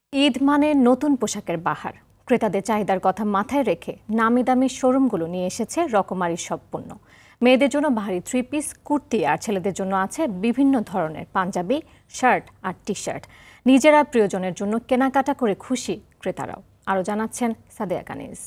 ঈদ মানে নতুন পোশাকের বাহার। ক্রেতাদের চাহিদার কথা মাথায় রেখে নামি দামি শোরুমগুলো নিয়ে এসেছে রকমারি সব পণ্য। মেয়েদের জন্য ভারী 3 পিস, কুর্তি আর ছেলেদের জন্য আছে বিভিন্ন ধরনের পাঞ্জাবি, শার্ট আর টি শার্ট। নিজেরা প্রিয়জনের জন্য কেনাকাটা করে খুশি ক্রেতারাও। আরও জানাচ্ছেন সাদিয়া কানিজ।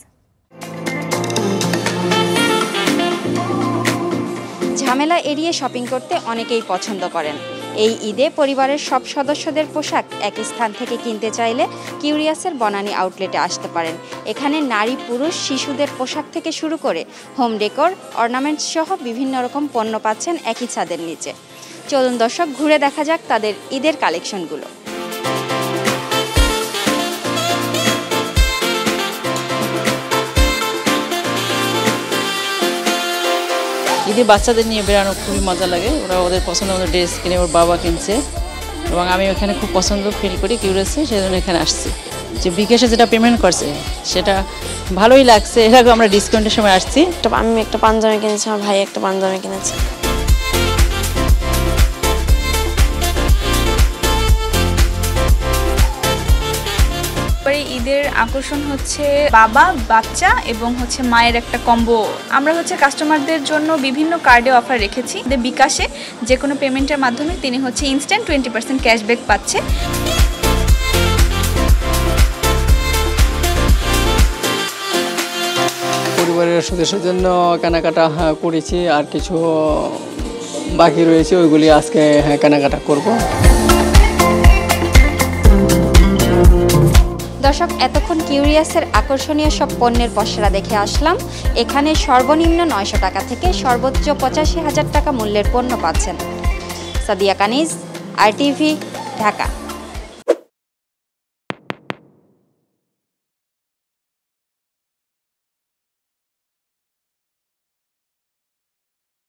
ঝামেলা এড়িয়ে শপিং করতে অনেকেই পছন্দ করেন। এই ঈদে পরিবারের সব সদস্যদের পোশাক একই স্থান থেকে কিনতে চাইলে কিউরিয়াসের বনানী আউটলেটে আসতে পারেন। এখানে নারী, পুরুষ, শিশুদের পোশাক থেকে শুরু করে হোম ডেকোর, অর্নামেন্টস সহ বিভিন্ন রকম পণ্য পাচ্ছেন একই ছাদের নিচে। চলুন দর্শক, ঘুরে দেখা যাক তাদের ঈদের কালেকশনগুলো। ঈদে বাচ্চাদের নিয়ে বেড়ানো খুবই মজা লাগে। ওরা ওদের পছন্দ মতো ড্রেস কিনে ওর বাবা কিনছে এবং আমি ওখানে খুব পছন্দ ফিল করি কিউরিয়াসে, সেই জন্য এখানে আসছি। যে বিকাশে যেটা পেমেন্ট করছে সেটা ভালোই লাগছে। এর আগে আমরা ডিসকাউন্টের সময় আসছি। আমি একটা পাঞ্জাবি কিনেছি, আমার ভাই একটা পাঞ্জাবি কিনেছে। ঈদের আকর্ষণ হচ্ছে বাবা, বাচ্চা এবং মায়ের একটা কম্বো। আমরা কাস্টমারদের জন্য বিভিন্ন কার্ডে অফার রেখেছি। বিকাশে যে কোনো পেমেন্টের মাধ্যমে তিনি ইনস্ট্যান্ট 20% ক্যাশব্যাক পাচ্ছে। পরিবারের সদস্যদের জন্য কেনাকাটা করেছি, আর কিছু বাকি রয়েছে, ওইগুলি আজকে কেনাকাটা করব। দর্শক, এতক্ষণ কিউরিয়াসের আকর্ষণীয় সব পণ্যের পসরা দেখে আসলাম। এখানে সর্বনিম্ন 900 টাকা থেকে সর্বোচ্চ 85,000 টাকা মূল্যের পণ্য পাচ্ছেন। সাদিয়া কানিজ, RTV, ঢাকা।